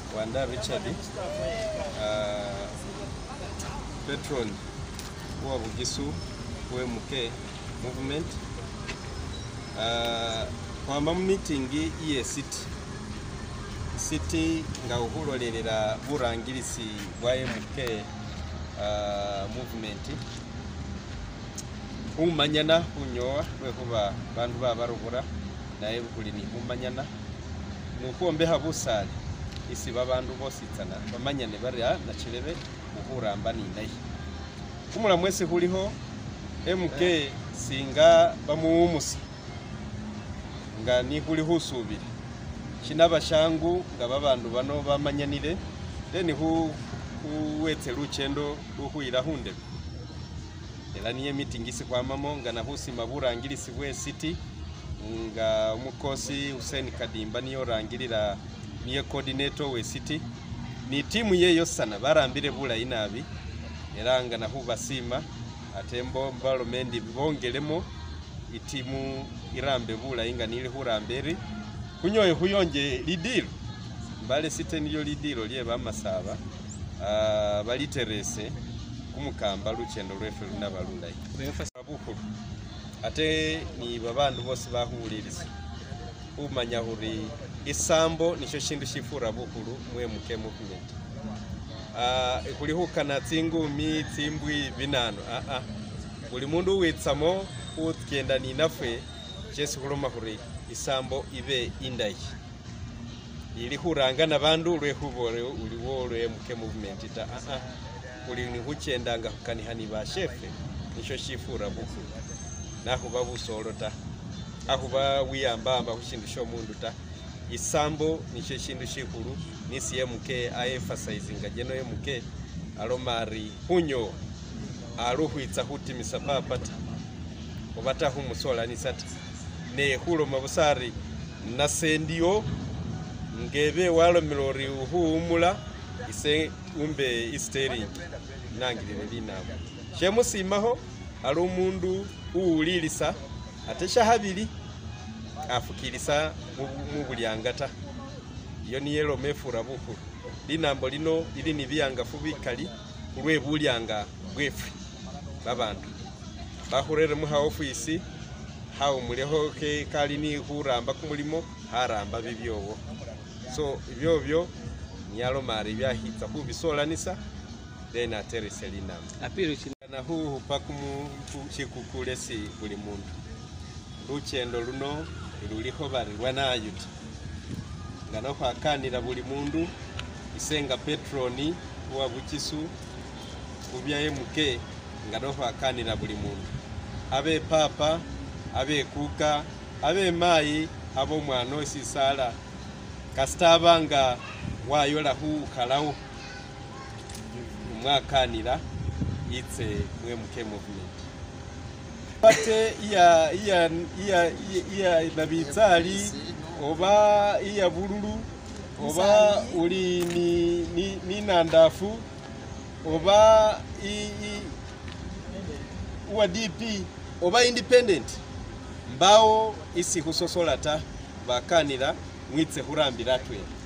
Wanda Richard, patron wa Bugisu MK movement. Kwa meeting iye city nga uhulolelera burangirisi bwa MK movement umanyana kunyoa lwekuba bandu babarubura naye bukuli ni umanyana nukuombeha busali isi babandu bositsana bamanyane bari na chilebe uhuramba ni ndayi kumula mwese huliho MK singa bamuumusa nga ni huli husubira shinaba shangu nga babandu bano bamanyanire deni huwetse luchendo luhuira hunde ela niye meeting isi kwa mamo nga na husima burangirisi bwe city nga umukosi Hussein Kadimba niyo rangirira niye coordinator we city ni timu yeyo sana barambire bula inabi era nga na hubasima atembo Mbale bongelemo itimu irambe bula inga nili huramberi kunyoye huyonje lidiro Mbale city niyo lidiro liye bamasaba baliterese kumukamba luchendo lwefe lunabalulayi abuhuru ate ni babandu bose bahuliriza umanya huri isambo nicho shindu shifura buhuru mwe MK movement kulihukana tsingumi tsimbwi binano buli mundu witsamo utkenda ni nafwe chesi kuloma huri isambo ibe indayi ili huranga na bandu lwehubore uliwo lwe MK movement ta uli ni huchenda nga hukanihani ba shefe nicho shifura buhuru naho babusolota ahuba wiyambamba hushindu sho mundu ta isambo nicho shindu shikuru nisi MK emphasizing geno MK alomari hunyo aruhwitsa hutimisa papata obata humusola ni sata ne hulo mabusari nasendio ngebe walo milori uhumula ise umbe istering nangirire linabo shemusimaho ari umundu uwulilisa atesha habili afukilisa mu bulyangata iyo ni yelo mefura buhuru linambo lino ili ni byangafu bikali kulwe bulyanga bwefu babandu bahurere mu office hawo muleho ke kali ni huramba kumulimo haramba bibyowo so ibyobyo nyalo mari byahitsa kubisolanisa then aterese linambo apiro na huu pakumu chikukule si buli mundu luchendo luno luliho bari rwanayuta ngano kwakanira buli mundu isenga patroni wa Bugisu kubya MK ngano kwakanira buli mundu abe papa abe kuka abe mai abo mwana sisala kastabanga wayola hu kalawo mwakanira itse mwe MK movement pate iya nabitsali oba iya bululu oba uli ni nandafu oba wa DP oba independent mbao isi husosolata bakanira mwitse hurambira twene